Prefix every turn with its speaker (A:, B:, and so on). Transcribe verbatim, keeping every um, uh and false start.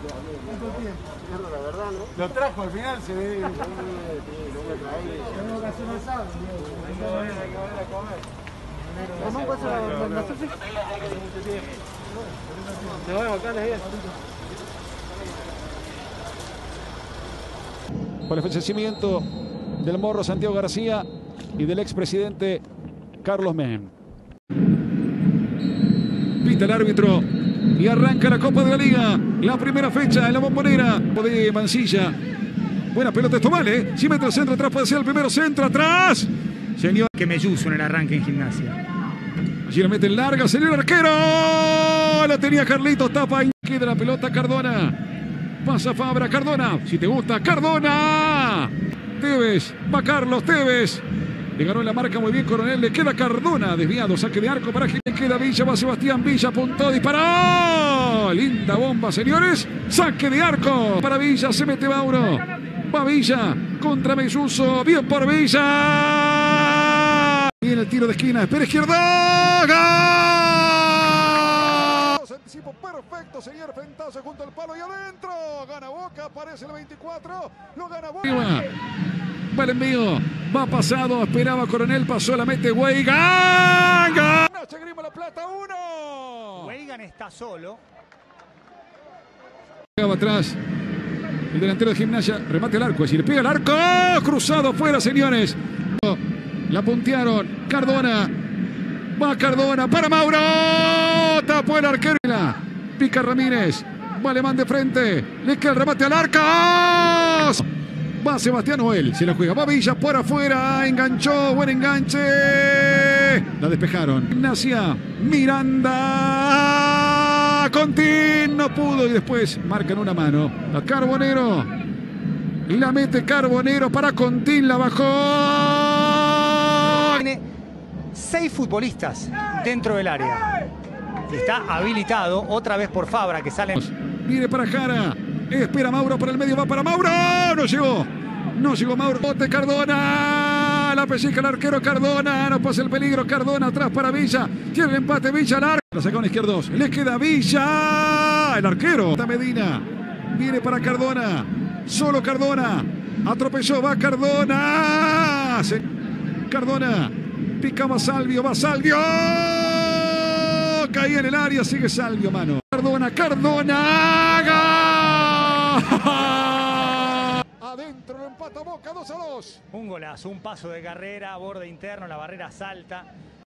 A: La verdad, ¿no?
B: Lo trajo al final, se ve.
A: Sí, no me trae.
B: Tengo que hacer un asado. Hay que ver, hay que ver a comer.
A: Ramón, ¿cuál es la Sofi?
B: Nos vemos acá, les digo.
C: Por el fallecimiento del morro Santiago García y del expresidente Carlos Menem. Pita el árbitro y arranca la Copa de la Liga. La primera fecha en la Bombonera de Mansilla. Buena pelota, esto vale. Si mete el centro atrás, puede ser el primero centro atrás. Señor.
D: Que Melluso en el arranque en Gimnasia.
C: Allí la mete en larga, señor arquero. La tenía Carlitos, tapa y queda la pelota Cardona. Pasa Fabra, Cardona. Si te gusta, Cardona. Tevez, va Carlos Tevez. Le ganó la marca muy bien Coronel, le queda Cardona, desviado, saque de arco para que le queda Villa, va Sebastián Villa, apuntó, disparó. Linda bomba, señores. Saque de arco para Villa, se mete Mauro. Va Villa contra Melluso, bien por Villa. Viene el tiro de esquina, espera izquierda. ¡Gol! Anticipo perfecto, señor, Fentazo junto al palo y adentro. Gana Boca, aparece el veinticuatro, lo gana Boca. Va el envío, va pasado, esperaba Coronel, pasó, la mete Weigan. Nacho Grima, La Plata, uno.
D: Weigan está solo.
C: Llegaba atrás el delantero de Gimnasia, remate al arco, es decir, pega el arco, cruzado fuera, señores. La puntearon, Cardona, va Cardona para Mauro, tapó el arquero. Pica Ramírez, va Alemán de frente, le queda el remate al arco. Va Sebastián Noel, se la juega, va Villa por afuera, enganchó, buen enganche. La despejaron. Gimnasia, Miranda, Contín, no pudo y después marcan una mano. A Carbonero, la mete Carbonero para Contín, la bajó.
D: Tiene seis futbolistas dentro del área. Está habilitado otra vez por Fabra que sale.
C: Viene para Jara. Espera Mauro por el medio, va para Mauro. No llegó. No llegó Mauro. Bote Cardona. La pellizca el arquero Cardona. No pasa el peligro. Cardona atrás para Villa. Tiene el empate Villa. La saca con izquierdos. Le queda Villa. El arquero. Está Medina. Viene para Cardona. Solo Cardona. Atropelló. Va Cardona. Cardona. Pica va Salvio. Va Salvio. Caía en el área. Sigue Salvio, mano. Cardona. Cardona. Adentro lo empata Boca, dos a dos.
D: Un golazo, un paso de carrera, borde interno, la barrera salta.